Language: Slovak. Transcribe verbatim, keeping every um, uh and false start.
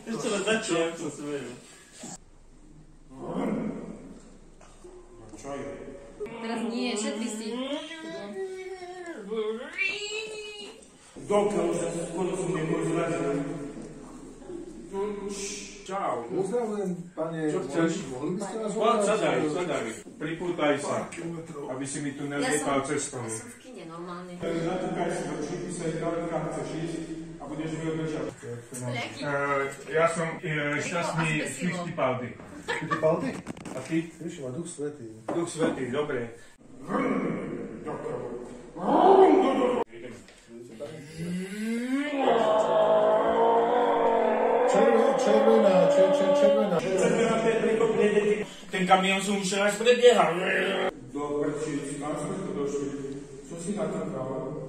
Ešte len začal, jak sa smejú. Čo je? Teraz nie, šetri si. Dokiaľ už sa skoro som nebol zradil. Čau. Pozdravujem, pane. Čo chceš? Mohli by ste nás Poď, sadaj, sadaj. Pripútaj sa, aby si mi tu nelietal cestou. Ja som v kine normálne. Natúkaj si do čípise, ďaleka chceš ísť a budeš mi odlečať. Spliaky. Ja som šťastný Fittipaldi. Fittipaldi? A ty? Ježiš, má duch svätý. Duch svätý, dobre. Červená, červená, červená. Červená, to je prikopne, ten kamión som už raz predbiehal. Do prečí, kam sme to došli? Čo si natrkal?